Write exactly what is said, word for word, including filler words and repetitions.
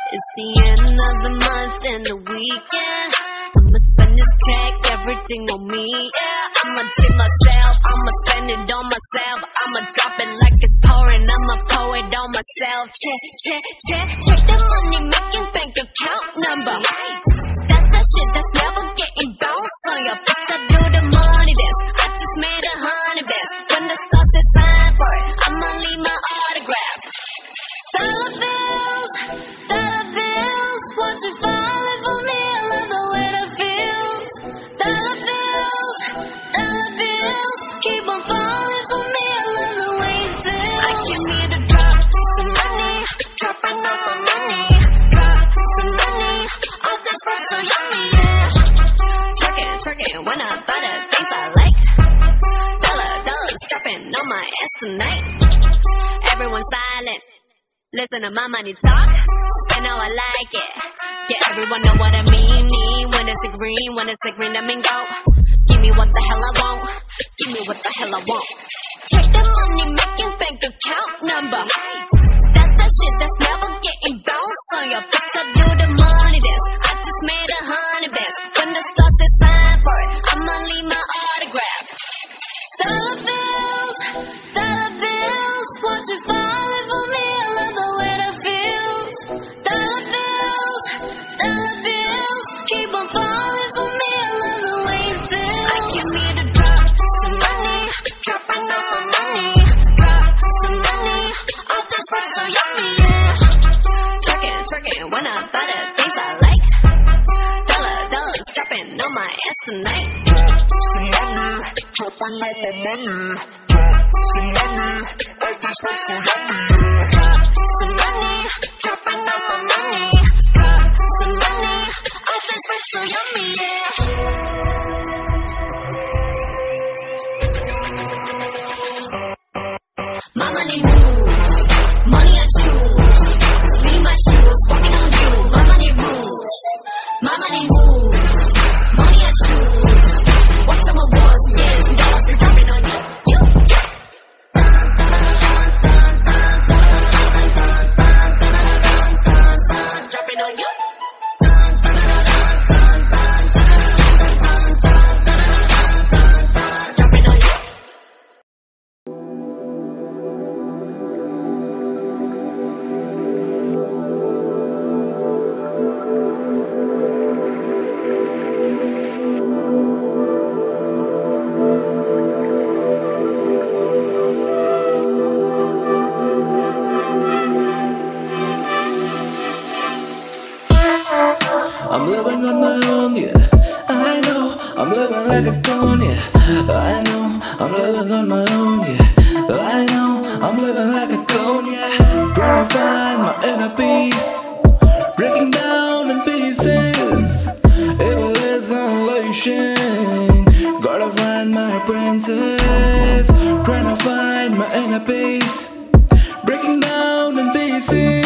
It's the end of the month and the weekend. I'ma spend this check, everything on me, yeah. I'ma tip myself, I'ma spend it on myself. I'ma drop it like it's pouring, I'ma pour it on myself. Check, check, check, check the money making bank account number. That's that shit that's never getting bounced on your bitch. I do the money dance, I just made a hundred bands. When the stars say sign for it, I'ma leave my autograph. Dollar bills, dollar bills, won't you falling for me? I love the way that feels. Dollar bills, dollar bills, keep on falling for me. I love the way it feels. I came here to drop some money, dropping all my money. Drop some money, all this work so yummy, yeah. Twerking, twerking, when I buy the things I like. Dollar, dollars dropping on my ass tonight. Everyone silent. Listen to my money talk, spend how I like it. Yeah, everyone know what I mean, mean. When it's a green, when it's a green, I mean go. Give me what the hell I want, give me what the hell I want. Check the money making bank account number. That's that shit that's never getting bounced on your bitch. I do the money dance, I just made a hundred bands. When the stars say sign for it, I'ma leave my autograph. Dollar bills, dollar bills, won't you falling for me? Keep on falling for me, I love the way it feels. I came here to drop some money, dropping all my money. Drop some money, all this work so yummy, yeah. Twerking, twerking, when I buy the things I like. Dollar, dollars dropping on my ass tonight. Some money, dropping all my money. Drop some money, all this work so yummy, yeah. Drop some money, dropping all my money. Drop some money, all this work so yummy, yeah. My money moves, money I choose. Leave my shoes, walking on you. My money moves, my money moves, money I choose. Watch out my walls, yes, dollars are dropping on you. You, you. Dropping on you. I'm living on my own, yeah. I know I'm living like a clone, yeah. I know I'm living on my own, yeah. I know I'm living like a clone, yeah. Trying to find my inner peace, breaking down in pieces. Evil is unleashing. Gotta find my princess. Trying to find my inner peace, breaking down in pieces.